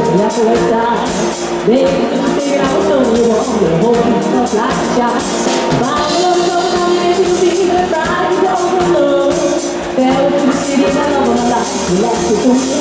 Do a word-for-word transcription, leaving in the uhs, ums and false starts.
left away side. They figured I was only one, you're holding up like a shot. My love goes on and you see the ride over love. Fell to the city, my love of my life, you left it to me.